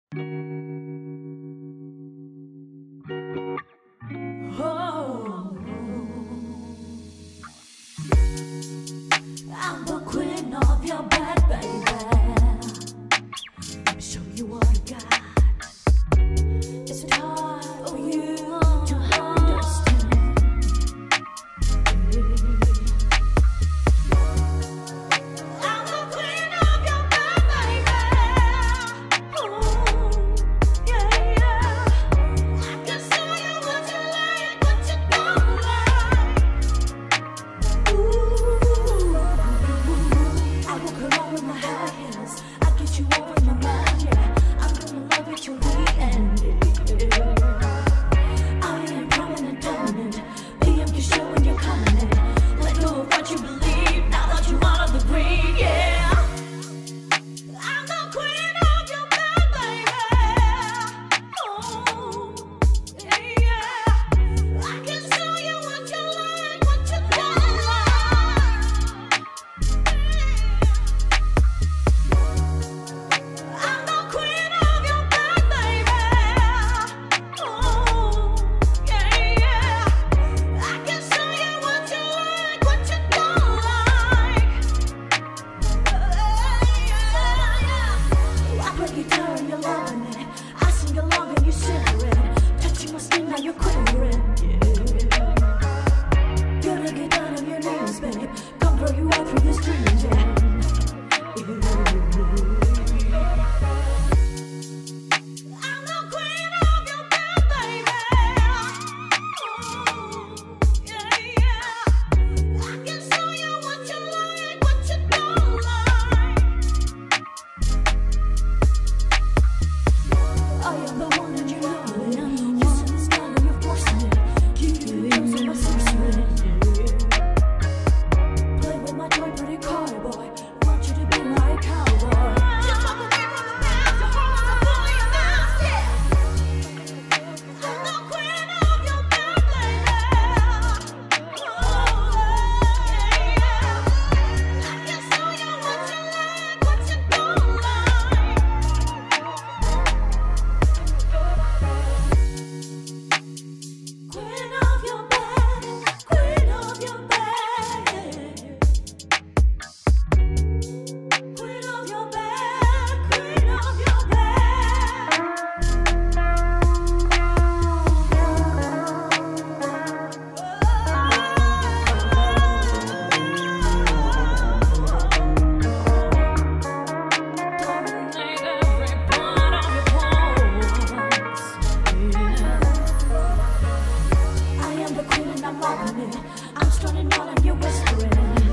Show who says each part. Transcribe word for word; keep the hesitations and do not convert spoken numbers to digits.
Speaker 1: Oh, I'm the queen of your bed, baby. Let me show you what I got. It's time for you to understand. I'm the queen of your bed, baby. Oh, yeah, yeah. I can show you what you like, what you don't like. Ooh, I walk around with my high heels. I get you over my mind, yeah. I'm gonna love you till the end. I am prominent, dominant. B M K show when you're coming in. Let go of what you believe. Now that you're out of the green, yeah. I'm the queen of your bed, baby. Oh, yeah, yeah. I can show you what you like, what you don't like. I'm the queen of your bed, baby. Oh, yeah, yeah. I can show you what you like, what you don't like. I play guitar and you're loving it. I sing along and you're shivering. Touching my skin, now you're quivering. Yeah. Gonna get down on your knees, babe. Come throw you out through this dream, yeah. I'm the queen of your bed, baby. Oh, yeah, yeah. I can show you what you like, what you don't like. I am the one and you know it. You sit and stand and you're forcing it. You use my sorcery. Play with my toy, pretty car boy. Want you to be my cowboy. Just walk away from the past. Your heart is a boy and mouse, yeah. I'm the queen of your bed, baby. Oh, yeah, yeah. I can show you what you like, what you don't like. Queen of your bed, queen of your bed. Queen of your bed, queen of your Dominate every part of your pulse. I am the queen and I'm loving it. I'm stunning all and you're whispering.